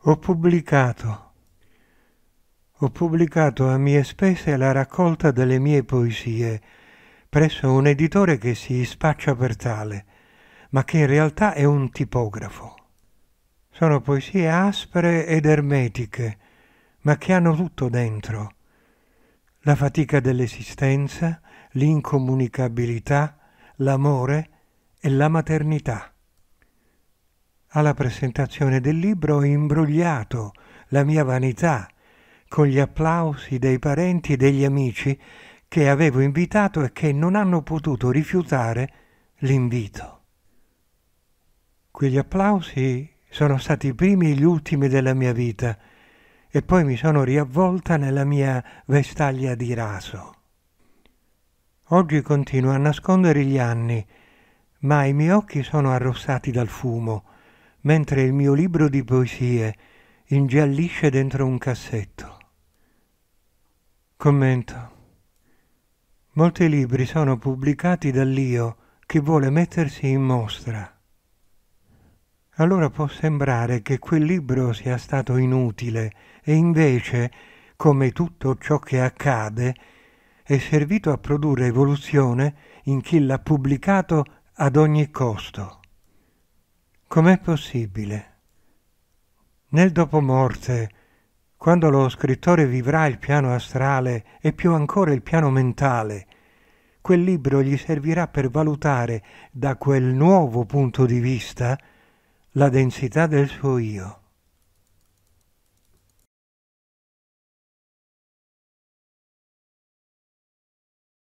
Ho pubblicato. Ho pubblicato a mie spese la raccolta delle mie poesie presso un editore che si spaccia per tale, ma che in realtà è un tipografo. Sono poesie aspre ed ermetiche, ma che hanno tutto dentro. La fatica dell'esistenza, l'incomunicabilità, l'amore e la maternità. Alla presentazione del libro ho imbrogliato la mia vanità con gli applausi dei parenti e degli amici che avevo invitato e che non hanno potuto rifiutare l'invito. Quegli applausi sono stati i primi e gli ultimi della mia vita e poi mi sono riavvolta nella mia vestaglia di raso. Oggi continuo a nascondere gli anni, ma i miei occhi sono arrossati dal fumo, mentre il mio libro di poesie ingiallisce dentro un cassetto. Commento. Molti libri sono pubblicati dall'io che vuole mettersi in mostra. Allora può sembrare che quel libro sia stato inutile e invece, come tutto ciò che accade, è servito a produrre evoluzione in chi l'ha pubblicato ad ogni costo. Com'è possibile? Nel dopomorte, quando lo scrittore vivrà il piano astrale e più ancora il piano mentale, quel libro gli servirà per valutare da quel nuovo punto di vista la densità del suo io.